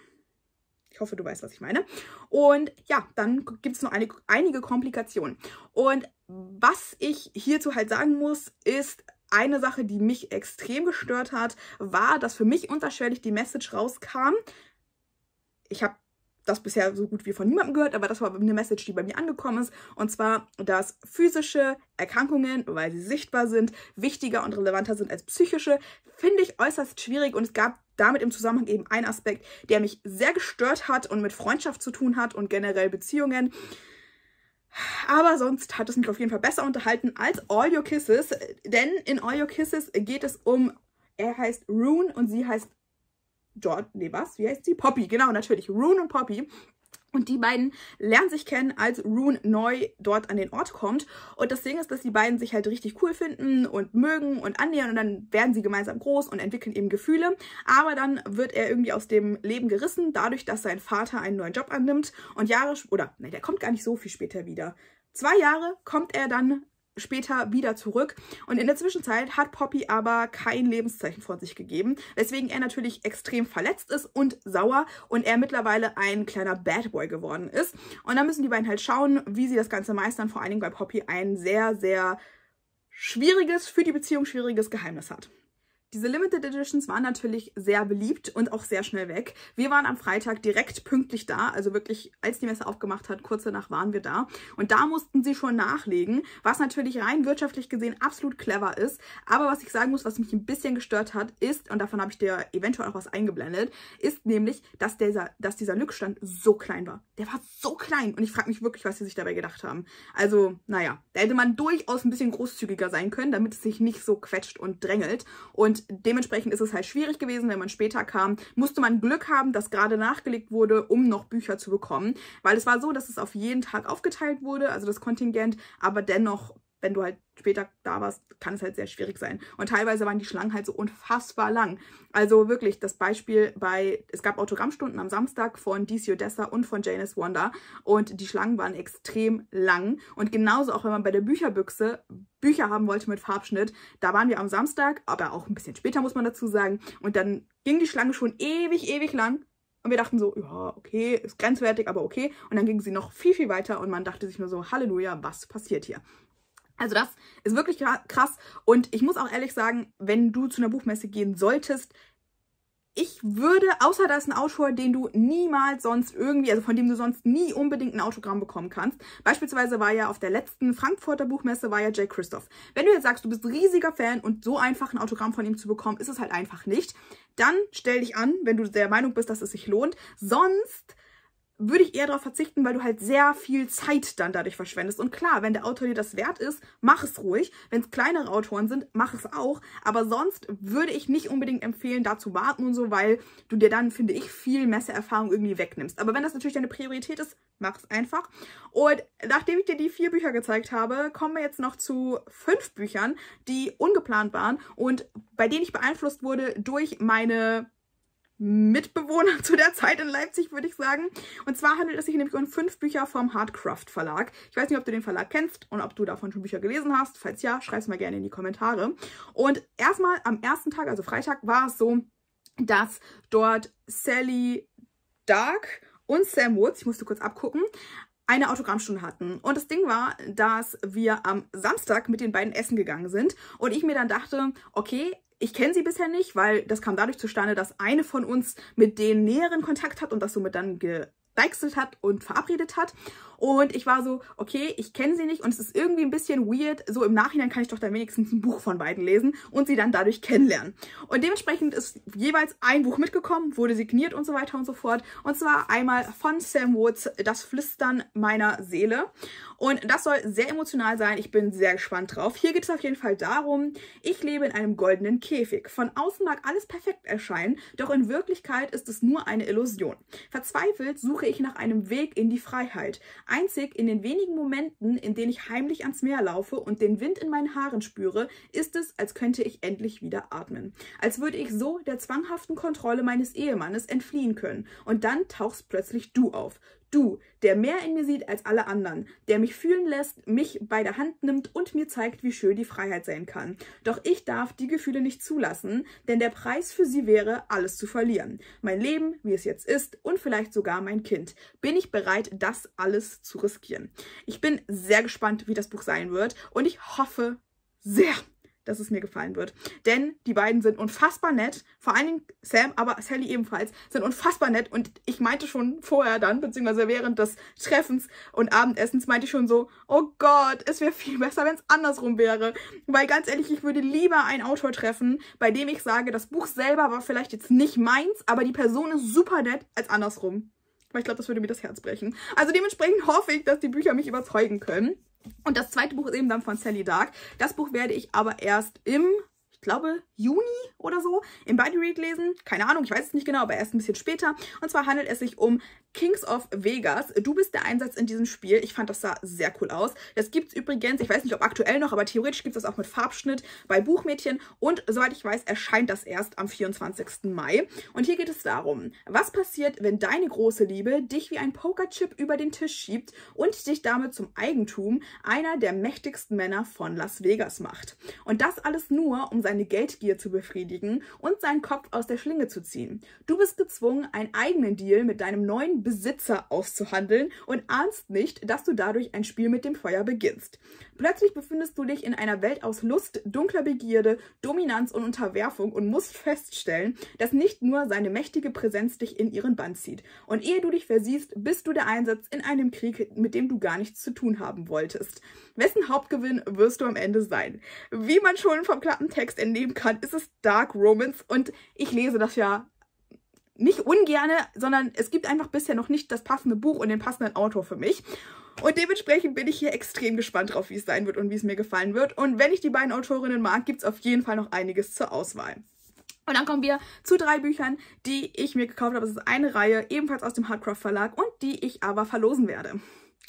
Ich hoffe, du weißt, was ich meine. Und ja, dann gibt es noch eine, einige Komplikationen. Und was ich hierzu halt sagen muss, ist eine Sache, die mich extrem gestört hat, war, dass für mich unterschwellig die Message rauskam. Ich habe das bisher so gut wie von niemandem gehört, aber das war eine Message, die bei mir angekommen ist. Und zwar, dass physische Erkrankungen, weil sie sichtbar sind, wichtiger und relevanter sind als psychische, finde ich äußerst schwierig. Und es gab damit im Zusammenhang eben einen Aspekt, der mich sehr gestört hat und mit Freundschaft zu tun hat und generell Beziehungen. Aber sonst hat es mich auf jeden Fall besser unterhalten als All Your Kisses, denn in All Your Kisses geht es um, er heißt Rune und sie heißt George, nee was, wie heißt sie? Poppy, genau, natürlich, Rune und Poppy. Und die beiden lernen sich kennen, als Rune neu dort an den Ort kommt. Und das Ding ist, dass die beiden sich halt richtig cool finden und mögen und annähern. Und dann werden sie gemeinsam groß und entwickeln eben Gefühle. Aber dann wird er irgendwie aus dem Leben gerissen, dadurch, dass sein Vater einen neuen Job annimmt. Und Jahre, oder ne, der kommt gar nicht so viel später wieder. Zwei Jahre kommt er dann später wieder zurück. Und in der Zwischenzeit hat Poppy aber kein Lebenszeichen von sich gegeben, weswegen er natürlich extrem verletzt ist und sauer und er mittlerweile ein kleiner Bad Boy geworden ist. Und dann müssen die beiden halt schauen, wie sie das Ganze meistern, vor allen Dingen, weil Poppy ein sehr, sehr schwieriges, für die Beziehung schwieriges Geheimnis hat. Diese Limited Editions waren natürlich sehr beliebt und auch sehr schnell weg. Wir waren am Freitag direkt pünktlich da, also wirklich, als die Messe aufgemacht hat, kurz danach waren wir da. Und da mussten sie schon nachlegen, was natürlich rein wirtschaftlich gesehen absolut clever ist. Aber was ich sagen muss, was mich ein bisschen gestört hat, ist, und davon habe ich dir eventuell auch was eingeblendet, ist nämlich, dass dieser, dass dieser Lückstand so klein war. Der war so klein und ich frage mich wirklich, was sie sich dabei gedacht haben. Also, naja, da hätte man durchaus ein bisschen großzügiger sein können, damit es sich nicht so quetscht und drängelt. Und dementsprechend ist es halt schwierig gewesen, wenn man später kam, musste man Glück haben, dass gerade nachgelegt wurde, um noch Bücher zu bekommen. Weil es war so, dass es auf jeden Tag aufgeteilt wurde, also das Kontingent, aber dennoch, wenn du halt später da warst, kann es halt sehr schwierig sein. Und teilweise waren die Schlangen halt so unfassbar lang. Also wirklich das Beispiel bei, es gab Autogrammstunden am Samstag von D C Odessa und von Janice Wanda und die Schlangen waren extrem lang. Und genauso auch, wenn man bei der Bücherbüchse Bücher haben wollte mit Farbschnitt, da waren wir am Samstag, aber auch ein bisschen später, muss man dazu sagen. Und dann ging die Schlange schon ewig, ewig lang. Und wir dachten so, ja, okay, ist grenzwertig, aber okay. Und dann ging sie noch viel, viel weiter und man dachte sich nur so, Halleluja, was passiert hier? Also das ist wirklich krass und ich muss auch ehrlich sagen, wenn du zu einer Buchmesse gehen solltest, ich würde, außer da ist ein Autor, den du niemals sonst irgendwie, also von dem du sonst nie unbedingt ein Autogramm bekommen kannst. Beispielsweise war ja auf der letzten Frankfurter Buchmesse war ja Jay Kristoff. Wenn du jetzt sagst, du bist riesiger Fan und so einfach ein Autogramm von ihm zu bekommen, ist es halt einfach nicht. Dann stell dich an, wenn du der Meinung bist, dass es sich lohnt. Sonst würde ich eher darauf verzichten, weil du halt sehr viel Zeit dann dadurch verschwendest. Und klar, wenn der Autor dir das wert ist, mach es ruhig. Wenn es kleinere Autoren sind, mach es auch. Aber sonst würde ich nicht unbedingt empfehlen, da zu warten und so, weil du dir dann, finde ich, viel Messeerfahrung irgendwie wegnimmst. Aber wenn das natürlich deine Priorität ist, mach es einfach. Und nachdem ich dir die vier Bücher gezeigt habe, kommen wir jetzt noch zu fünf Büchern, die ungeplant waren und bei denen ich beeinflusst wurde durch meine Mitbewohner zu der Zeit in Leipzig, würde ich sagen. Und zwar handelt es sich nämlich um fünf Bücher vom Hardcraft Verlag. Ich weiß nicht, ob du den Verlag kennst und ob du davon schon Bücher gelesen hast. Falls ja, schreib es mal gerne in die Kommentare. Und erstmal am ersten Tag, also Freitag, war es so, dass dort Sally Dark und Sam Woods, ich musste kurz abgucken, eine Autogrammstunde hatten. Und das Ding war, dass wir am Samstag mit den beiden essen gegangen sind und ich mir dann dachte, okay, ich kenne sie bisher nicht, weil das kam dadurch zustande, dass eine von uns mit denen näheren Kontakt hat und das somit dann gedeichselt hat und verabredet hat. Und ich war so, okay, ich kenne sie nicht und es ist irgendwie ein bisschen weird. So im Nachhinein kann ich doch dann wenigstens ein Buch von beiden lesen und sie dann dadurch kennenlernen. Und dementsprechend ist jeweils ein Buch mitgekommen, wurde signiert und so weiter und so fort. Und zwar einmal von Sam Woods, Das Flüstern meiner Seele. Und das soll sehr emotional sein. Ich bin sehr gespannt drauf. Hier geht es auf jeden Fall darum, ich lebe in einem goldenen Käfig. Von außen mag alles perfekt erscheinen, doch in Wirklichkeit ist es nur eine Illusion. Verzweifelt suche ich nach einem Weg in die Freiheit. Einzig in den wenigen Momenten, in denen ich heimlich ans Meer laufe und den Wind in meinen Haaren spüre, ist es, als könnte ich endlich wieder atmen. Als würde ich so der zwanghaften Kontrolle meines Ehemannes entfliehen können. Und dann tauchst plötzlich du auf. Du, der mehr in mir sieht als alle anderen, der mich fühlen lässt, mich bei der Hand nimmt und mir zeigt, wie schön die Freiheit sein kann. Doch ich darf die Gefühle nicht zulassen, denn der Preis für sie wäre, alles zu verlieren. Mein Leben, wie es jetzt ist, und vielleicht sogar mein Kind. Bin ich bereit, das alles zu riskieren? Ich bin sehr gespannt, wie das Buch sein wird und ich hoffe sehr, dass es mir gefallen wird. Denn die beiden sind unfassbar nett. Vor allen Dingen Sam, aber Sally ebenfalls, sind unfassbar nett. Und ich meinte schon vorher dann, beziehungsweise während des Treffens und Abendessens, meinte ich schon so, oh Gott, es wäre viel besser, wenn es andersrum wäre. Weil ganz ehrlich, ich würde lieber einen Autor treffen, bei dem ich sage, das Buch selber war vielleicht jetzt nicht meins, aber die Person ist super nett, als andersrum. Weil ich glaube, das würde mir das Herz brechen. Also dementsprechend hoffe ich, dass die Bücher mich überzeugen können. Und das zweite Buch ist eben dann von Sally Dark. Das Buch werde ich aber erst im, ich ich glaube, Juni oder so im Buddy Read lesen. Keine Ahnung, ich weiß es nicht genau, aber erst ein bisschen später. Und zwar handelt es sich um Kings of Vegas. Du bist der Einsatz in diesem Spiel. Ich fand, das sah sehr cool aus. Das gibt es übrigens, ich weiß nicht, ob aktuell noch, aber theoretisch gibt es das auch mit Farbschnitt bei Buchmädchen. Und soweit ich weiß, erscheint das erst am vierundzwanzigsten Mai. Und hier geht es darum, was passiert, wenn deine große Liebe dich wie ein Pokerchip über den Tisch schiebt und dich damit zum Eigentum einer der mächtigsten Männer von Las Vegas macht. Und das alles nur, um seine Geldgier zu befriedigen und seinen Kopf aus der Schlinge zu ziehen. Du bist gezwungen, einen eigenen Deal mit deinem neuen Besitzer auszuhandeln und ahnst nicht, dass du dadurch ein Spiel mit dem Feuer beginnst. Plötzlich befindest du dich in einer Welt aus Lust, dunkler Begierde, Dominanz und Unterwerfung und musst feststellen, dass nicht nur seine mächtige Präsenz dich in ihren Bann zieht. Und ehe du dich versiehst, bist du der Einsatz in einem Krieg, mit dem du gar nichts zu tun haben wolltest. Wessen Hauptgewinn wirst du am Ende sein? Wie man schon vom Klappentext entnehmen kann, ist es Dark Romance und ich lese das ja nicht ungerne, sondern es gibt einfach bisher noch nicht das passende Buch und den passenden Autor für mich. Und dementsprechend bin ich hier extrem gespannt drauf, wie es sein wird und wie es mir gefallen wird. Und wenn ich die beiden Autorinnen mag, gibt es auf jeden Fall noch einiges zur Auswahl. Und dann kommen wir zu drei Büchern, die ich mir gekauft habe. Es ist eine Reihe, ebenfalls aus dem Hardcraft Verlag und die ich aber verlosen werde.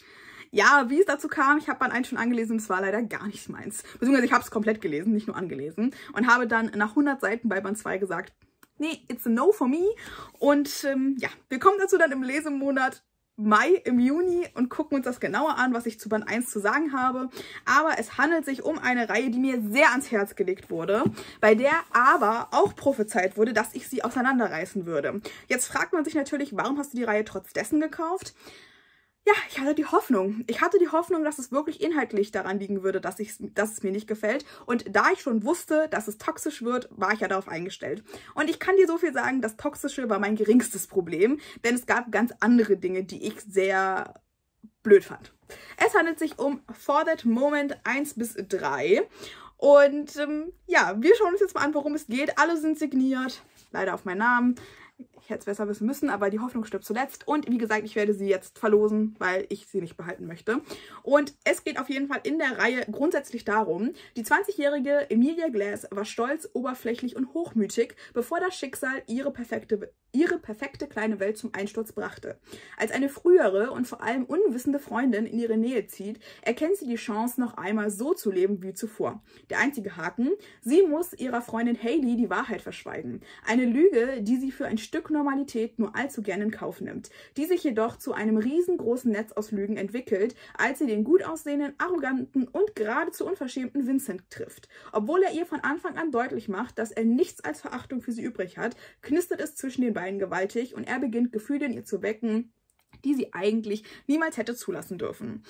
Ja, wie es dazu kam, ich habe Band eins schon angelesen und es war leider gar nicht meins. Beziehungsweise ich habe es komplett gelesen, nicht nur angelesen. Und habe dann nach hundert Seiten bei Band zwei gesagt, nee, it's a no for me. Und ähm, ja, wir kommen dazu dann im Lesemonat Mai, im Juni und gucken uns das genauer an, was ich zu Band eins zu sagen habe. Aber es handelt sich um eine Reihe, die mir sehr ans Herz gelegt wurde, bei der aber auch prophezeit wurde, dass ich sie auseinanderreißen würde. Jetzt fragt man sich natürlich, warum hast du die Reihe trotz dessen gekauft? Ja, ich hatte die Hoffnung. Ich hatte die Hoffnung, dass es wirklich inhaltlich daran liegen würde, dass, ich, dass es mir nicht gefällt. Und da ich schon wusste, dass es toxisch wird, war ich ja darauf eingestellt. Und ich kann dir so viel sagen, das Toxische war mein geringstes Problem, denn es gab ganz andere Dinge, die ich sehr blöd fand. Es handelt sich um For That Moment eins bis drei. Und ähm, ja, wir schauen uns jetzt mal an, worum es geht. Alle sind signiert, leider auf meinen Namen. Ich hätte es besser wissen müssen, aber die Hoffnung stirbt zuletzt. Und wie gesagt, ich werde sie jetzt verlosen, weil ich sie nicht behalten möchte. Und es geht auf jeden Fall in der Reihe grundsätzlich darum, die zwanzigjährige Emilia Glass war stolz, oberflächlich und hochmütig, bevor das Schicksal ihre perfekte, ihre perfekte kleine Welt zum Einsturz brachte. Als eine frühere und vor allem unwissende Freundin in ihre Nähe zieht, erkennt sie die Chance, noch einmal so zu leben wie zuvor. Der einzige Haken, sie muss ihrer Freundin Hailey die Wahrheit verschweigen. Eine Lüge, die sie für ein Stück Normalität nur allzu gern in Kauf nimmt, die sich jedoch zu einem riesengroßen Netz aus Lügen entwickelt, als sie den gut aussehenden, arroganten und geradezu unverschämten Vincent trifft. Obwohl er ihr von Anfang an deutlich macht, dass er nichts als Verachtung für sie übrig hat, knistert es zwischen den beiden gewaltig und er beginnt Gefühle in ihr zu wecken, die sie eigentlich niemals hätte zulassen dürfen.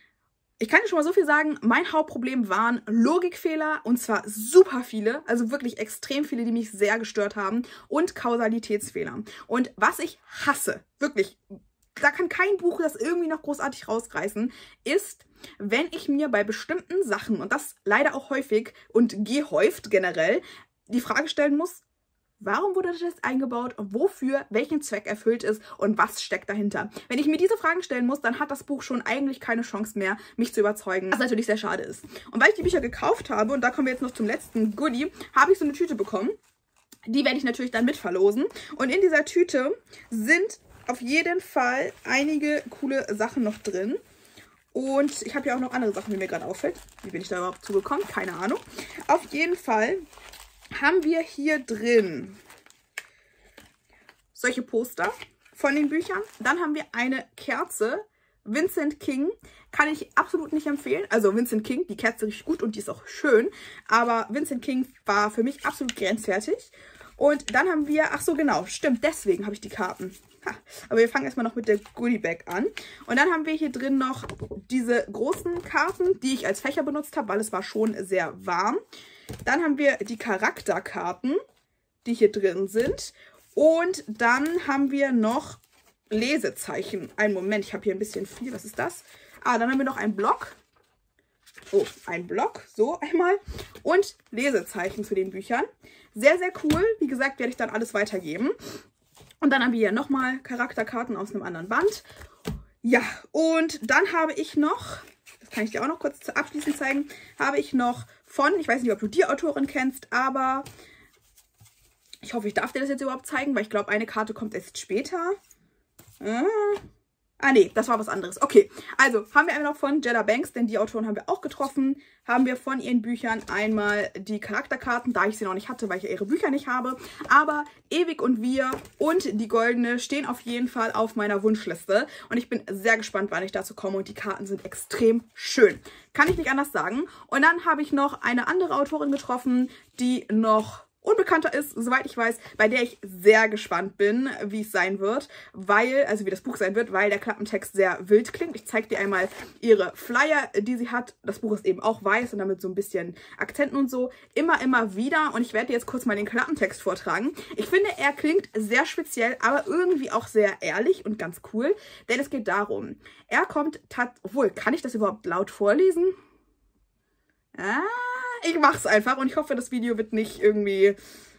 Ich kann dir schon mal so viel sagen, mein Hauptproblem waren Logikfehler und zwar super viele, also wirklich extrem viele, die mich sehr gestört haben und Kausalitätsfehler. Und was ich hasse, wirklich, da kann kein Buch das irgendwie noch großartig rausreißen, ist, wenn ich mir bei bestimmten Sachen, und das leider auch häufig und gehäuft generell, die Frage stellen muss, warum wurde das eingebaut, wofür, welchen Zweck erfüllt ist und was steckt dahinter? Wenn ich mir diese Fragen stellen muss, dann hat das Buch schon eigentlich keine Chance mehr, mich zu überzeugen, was natürlich sehr schade ist. Und weil ich die Bücher gekauft habe, und da kommen wir jetzt noch zum letzten Goodie, habe ich so eine Tüte bekommen. Die werde ich natürlich dann mitverlosen. Und in dieser Tüte sind auf jeden Fall einige coole Sachen noch drin. Und ich habe ja auch noch andere Sachen, wie mir gerade auffällt. Wie bin ich da überhaupt zugekommen? Keine Ahnung. Auf jeden Fall haben wir hier drin solche Poster von den Büchern. Dann haben wir eine Kerze. Vincent King kann ich absolut nicht empfehlen. Also Vincent King, die Kerze riecht gut und die ist auch schön. Aber Vincent King war für mich absolut grenzwertig. Und dann haben wir, ach so genau, stimmt, deswegen habe ich die Karten. Ha, aber wir fangen erstmal noch mit der Goodie Bag an. Und dann haben wir hier drin noch diese großen Karten, die ich als Fächer benutzt habe, weil es war schon sehr warm. Dann haben wir die Charakterkarten, die hier drin sind. Und dann haben wir noch Lesezeichen. Einen Moment, ich habe hier ein bisschen viel. Was ist das? Ah, dann haben wir noch einen Block. Oh, ein Block. So einmal. Und Lesezeichen zu den Büchern. Sehr, sehr cool. Wie gesagt, werde ich dann alles weitergeben. Und dann haben wir hier nochmal Charakterkarten aus einem anderen Band. Ja, und dann habe ich noch, das kann ich dir auch noch kurz abschließend zeigen, habe ich noch von, ich weiß nicht, ob du die Autorin kennst, aber ich hoffe, ich darf dir das jetzt überhaupt zeigen, weil ich glaube, eine Karte kommt erst später. Ah. Ah, nee, das war was anderes. Okay, also haben wir einmal noch von Jada Banks, denn die Autoren haben wir auch getroffen. Haben wir von ihren Büchern einmal die Charakterkarten, da ich sie noch nicht hatte, weil ich ja ihre Bücher nicht habe. Aber Ewig und Wir und die Goldene stehen auf jeden Fall auf meiner Wunschliste. Und ich bin sehr gespannt, wann ich dazu komme. Und die Karten sind extrem schön. Kann ich nicht anders sagen. Und dann habe ich noch eine andere Autorin getroffen, die noch unbekannter ist, soweit ich weiß, bei der ich sehr gespannt bin, wie es sein wird, weil, also wie das Buch sein wird, weil der Klappentext sehr wild klingt. Ich zeige dir einmal ihre Flyer, die sie hat. Das Buch ist eben auch weiß und damit so ein bisschen Akzenten und so. Immer, immer wieder. Und ich werde dir jetzt kurz mal den Klappentext vortragen. Ich finde, er klingt sehr speziell, aber irgendwie auch sehr ehrlich und ganz cool. Denn es geht darum, er kommt tatsächlich, obwohl, kann ich das überhaupt laut vorlesen? Ah, ich mach's einfach und ich hoffe, das Video wird nicht irgendwie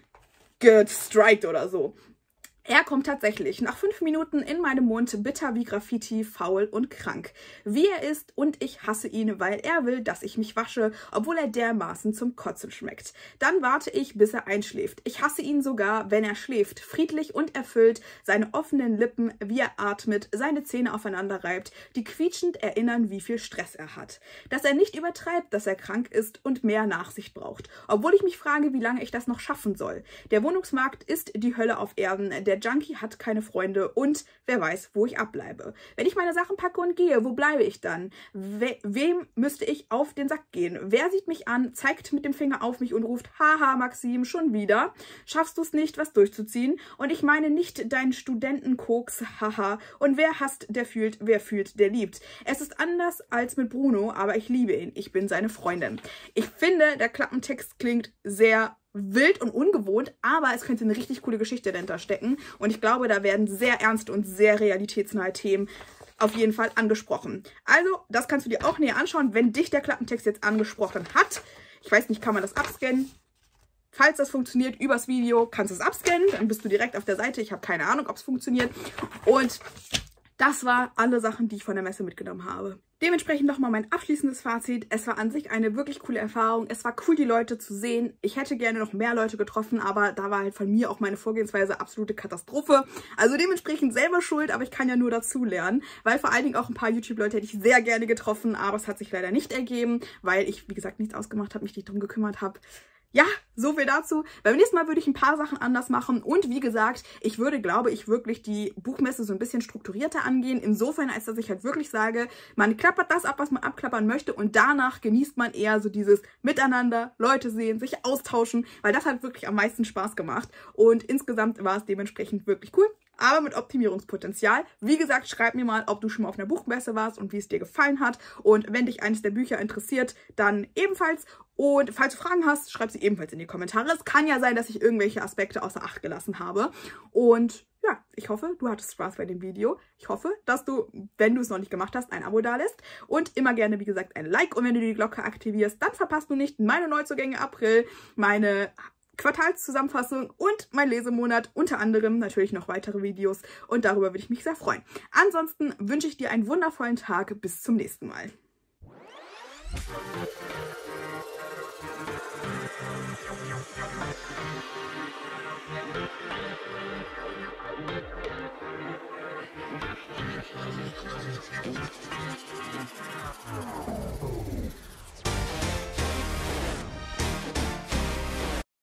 gestrikt oder so. Er kommt tatsächlich nach fünf Minuten in meinem Mund, bitter wie Graffiti, faul und krank. Wie er ist und ich hasse ihn, weil er will, dass ich mich wasche, obwohl er dermaßen zum Kotzen schmeckt. Dann warte ich, bis er einschläft. Ich hasse ihn sogar, wenn er schläft, friedlich und erfüllt, seine offenen Lippen, wie er atmet, seine Zähne aufeinander reibt, die quietschend erinnern, wie viel Stress er hat. Dass er nicht übertreibt, dass er krank ist und mehr Nachsicht braucht, obwohl ich mich frage, wie lange ich das noch schaffen soll. Der Wohnungsmarkt ist die Hölle auf Erden, der Der Junkie hat keine Freunde und wer weiß, wo ich abbleibe. Wenn ich meine Sachen packe und gehe, wo bleibe ich dann? We wem müsste ich auf den Sack gehen? Wer sieht mich an, zeigt mit dem Finger auf mich und ruft, haha, Maxim, schon wieder? Schaffst du es nicht, was durchzuziehen? Und ich meine nicht deinen Studentenkoks, haha. Und wer hasst, der fühlt, wer fühlt, der liebt. Es ist anders als mit Bruno, aber ich liebe ihn. Ich bin seine Freundin. Ich finde, der Klappentext klingt sehr wild und ungewohnt, aber es könnte eine richtig coole Geschichte dahinter stecken. Und ich glaube, da werden sehr ernste und sehr realitätsnahe Themen auf jeden Fall angesprochen. Also, das kannst du dir auch näher anschauen, wenn dich der Klappentext jetzt angesprochen hat. Ich weiß nicht, kann man das abscannen? Falls das funktioniert übers Video, kannst du es abscannen. Dann bist du direkt auf der Seite. Ich habe keine Ahnung, ob es funktioniert. Und das war alle Sachen, die ich von der Messe mitgenommen habe. Dementsprechend nochmal mein abschließendes Fazit. Es war an sich eine wirklich coole Erfahrung. Es war cool, die Leute zu sehen. Ich hätte gerne noch mehr Leute getroffen, aber da war halt von mir auch meine Vorgehensweise absolute Katastrophe. Also dementsprechend selber schuld, aber ich kann ja nur dazu lernen, weil vor allen Dingen auch ein paar YouTube-Leute hätte ich sehr gerne getroffen, aber es hat sich leider nicht ergeben, weil ich, wie gesagt, nichts ausgemacht habe, mich nicht drum gekümmert habe. Ja, so viel dazu. Beim nächsten Mal würde ich ein paar Sachen anders machen und wie gesagt, ich würde, glaube ich, wirklich die Buchmesse so ein bisschen strukturierter angehen. Insofern, als dass ich halt wirklich sage, man klappert das ab, was man abklappern möchte und danach genießt man eher so dieses Miteinander, Leute sehen, sich austauschen, weil das hat wirklich am meisten Spaß gemacht und insgesamt war es dementsprechend wirklich cool. Aber mit Optimierungspotenzial. Wie gesagt, schreib mir mal, ob du schon mal auf einer Buchmesse warst und wie es dir gefallen hat. Und wenn dich eines der Bücher interessiert, dann ebenfalls. Und falls du Fragen hast, schreib sie ebenfalls in die Kommentare. Es kann ja sein, dass ich irgendwelche Aspekte außer Acht gelassen habe. Und ja, ich hoffe, du hattest Spaß bei dem Video. Ich hoffe, dass du, wenn du es noch nicht gemacht hast, ein Abo dalässt. Und immer gerne, wie gesagt, ein Like. Und wenn du die Glocke aktivierst, dann verpasst du nicht meine Neuzugänge April, meine Quartalszusammenfassung und mein Lesemonat, unter anderem natürlich noch weitere Videos und darüber würde ich mich sehr freuen. Ansonsten wünsche ich dir einen wundervollen Tag, bis zum nächsten Mal. Thank you.